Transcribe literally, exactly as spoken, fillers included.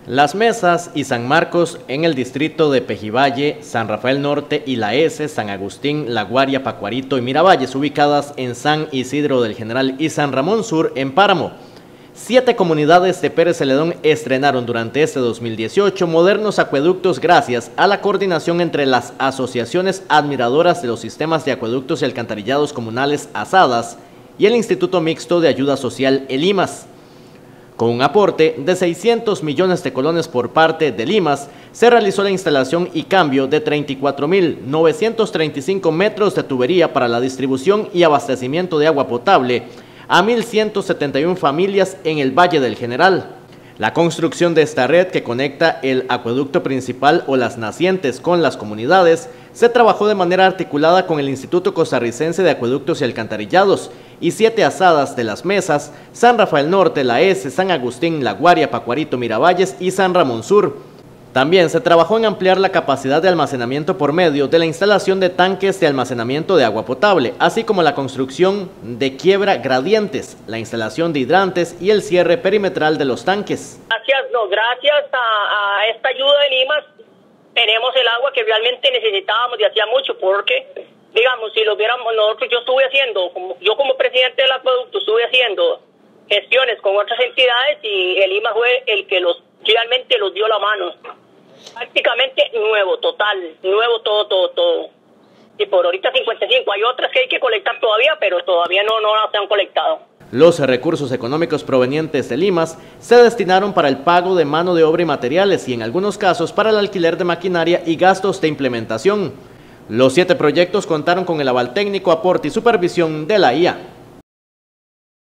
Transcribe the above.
Las Mesas y San Marcos en el distrito de Pejivalle, San Rafael Norte y La S, San Agustín, La Guaria, Pacuarito y Miravalles, ubicadas en San Isidro del General y San Ramón Sur en Páramo. Siete comunidades de Pérez Celedón estrenaron durante este dos mil dieciocho modernos acueductos gracias a la coordinación entre las asociaciones admiradoras de los sistemas de acueductos y alcantarillados comunales ASADAS y el Instituto Mixto de Ayuda Social El IMAS. Con un aporte de seiscientos millones de colones por parte del IMAS, se realizó la instalación y cambio de treinta y cuatro mil novecientos treinta y cinco metros de tubería para la distribución y abastecimiento de agua potable a mil ciento setenta y una familias en el Valle del General. La construcción de esta red que conecta el acueducto principal o las nacientes con las comunidades se trabajó de manera articulada con el Instituto Costarricense de Acueductos y Alcantarillados y siete asadas de Las Mesas, San Rafael Norte, La S, San Agustín, La Guaria, Pacuarito, Miravalles y San Ramón Sur. También se trabajó en ampliar la capacidad de almacenamiento por medio de la instalación de tanques de almacenamiento de agua potable, así como la construcción de quiebra gradientes, la instalación de hidrantes y el cierre perimetral de los tanques. Gracias, no, gracias a, a esta ayuda del IMAS tenemos el agua que realmente necesitábamos de hacía mucho, porque, digamos, si lo viéramos nosotros, yo estuve haciendo, como, yo como presidente del acueducto estuve haciendo gestiones con otras entidades y el IMAS fue el que los realmente los dio la mano. Prácticamente nuevo, total, nuevo todo, todo, todo. Y por ahorita cincuenta y cinco, hay otras que hay que colectar todavía, pero todavía no, no las han colectado. Los recursos económicos provenientes del IMAS se destinaron para el pago de mano de obra y materiales y en algunos casos para el alquiler de maquinaria y gastos de implementación. Los siete proyectos contaron con el aval técnico, aporte y supervisión de la I A.